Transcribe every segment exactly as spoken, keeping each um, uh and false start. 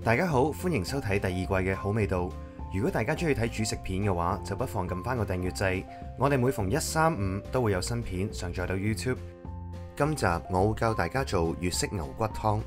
大家好，歡迎收睇第二季嘅好味道。如果大家中意睇煮食片嘅話，就不妨撳翻個訂閱掣。我哋每逢一、三、五都會有新片上載到 YouTube。今集我會教大家做粵式牛骨湯。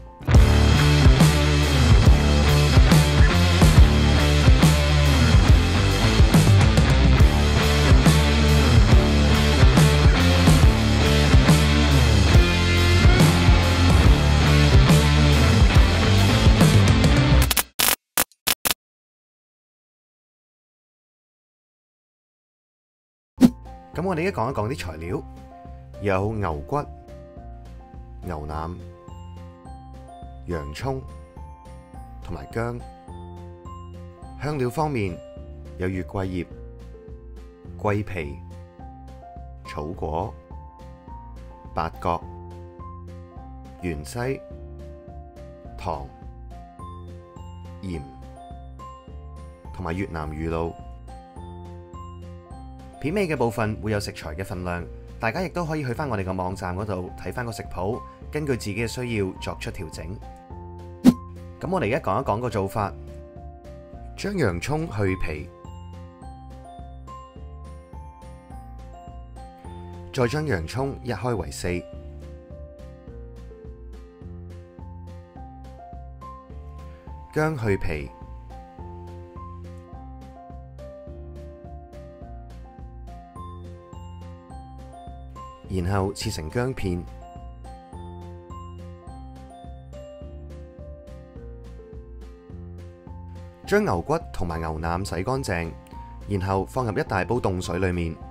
咁我哋而家講一講啲材料，有牛骨、牛腩、洋葱同埋薑。香料方面有月桂葉、桂皮、草果、八角、芫茜、糖、鹽同埋越南魚露。片尾嘅部分會有食材嘅份量，大家亦都可以去翻我哋個網站嗰度睇翻個食譜，根據自己嘅需要作出調整。咁我哋而家講一講個做法，將洋葱去皮，再將洋葱一開為四，薑去皮。然後切成薑片，將牛骨同埋牛腩洗乾淨，然後放入一大煲凍水裏面，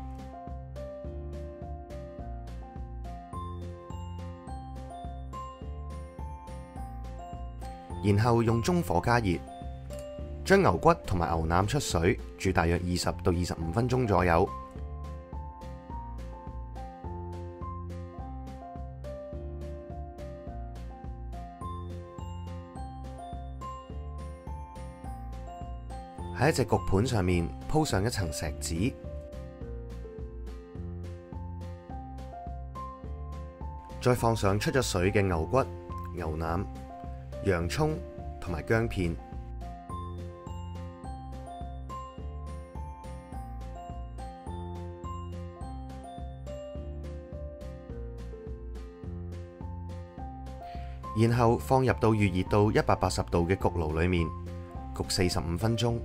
然後用中火加熱，將牛骨同埋牛腩出水，煮大約二十到二十五分鐘左右。喺一隻焗盤上面鋪上一層錫紙，再放上出咗水嘅牛骨、牛腩、洋葱同埋薑片，然後放入到預熱到一百八十度嘅焗爐裏面焗四十五分鐘。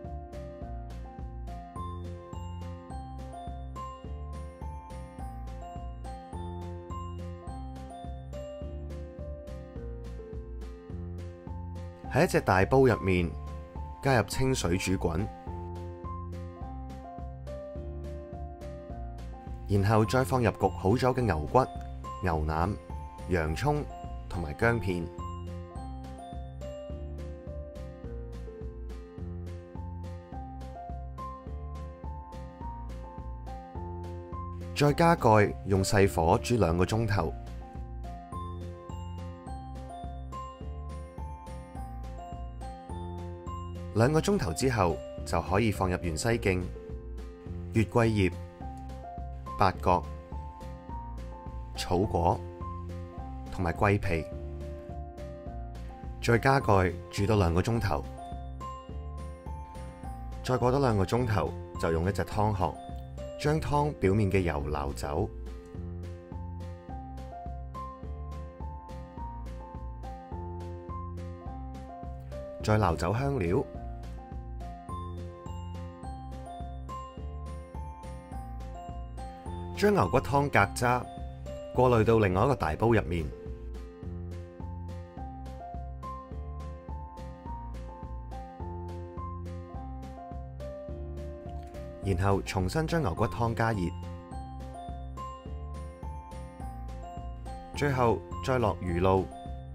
喺一隻大煲入面加入清水煮滾，然後再放入焗好咗嘅牛骨、牛腩、洋葱同埋薑片，再加蓋用細火煮兩個鐘頭。兩個鐘頭之後就可以放入芫茜莖、月桂葉、八角、草果同埋桂皮，再加蓋煮多兩個鐘頭。再過多兩個鐘頭，就用一隻湯殼將湯表面嘅油撈走，再撈走香料。將牛骨湯隔渣，過濾到另外一個大煲入面，然後重新將牛骨湯加熱，最後再落魚露、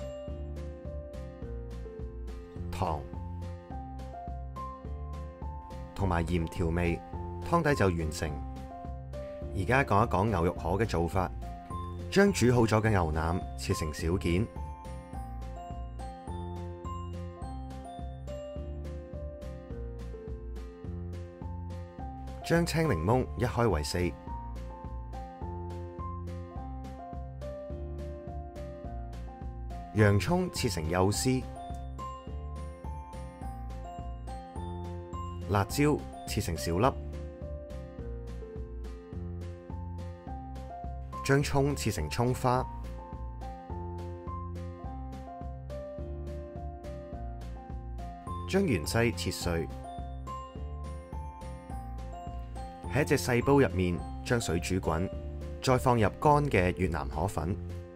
糖同埋鹽調味，湯底就完成。而家講一講牛肉河嘅做法，將煮好咗嘅牛腩切成小件，將青檸檬一開為四，洋葱切成幼絲， 辣椒切成小粒，將蔥切成蔥花，將芫茜切碎，喺一隻細煲入面將水煮滾，再放入乾嘅越南河粉，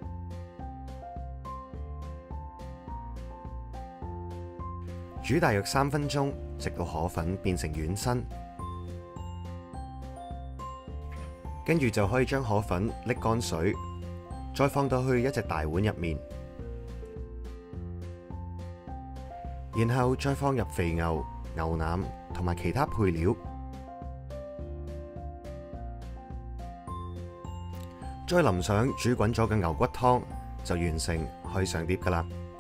煮大約三分鐘，直到河粉變成軟身，跟住就可以將河粉瀝乾水，再放到去一隻大碗入面，然後再放入肥牛、牛腩同埋其他配料，再淋上煮滾咗嘅牛骨湯，就完成可以上碟㗎喇。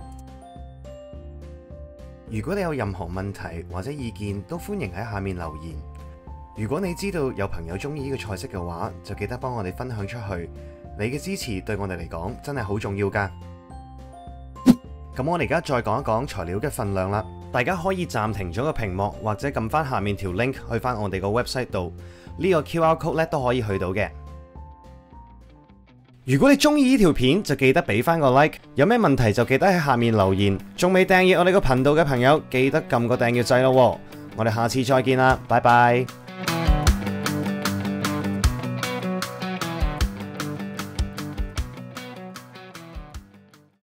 如果你有任何問題或者意見，都歡迎喺下面留言。如果你知道有朋友中意呢個菜式嘅話，就記得幫我哋分享出去。你嘅支持對我哋嚟講真係好重要㗎。咁我哋而家再講一講材料嘅份量啦。大家可以暫停咗個屏幕，或者撳翻下面條 link 去翻我哋個 website 度，呢個 Q R code 咧都可以去到嘅。如果你中意呢條片，就記得俾翻個 like， 有咩問題就記得喺下面留言。仲未訂閱我哋個頻道嘅朋友，記得撳個訂閱掣咯。我哋下次再見啦，拜拜。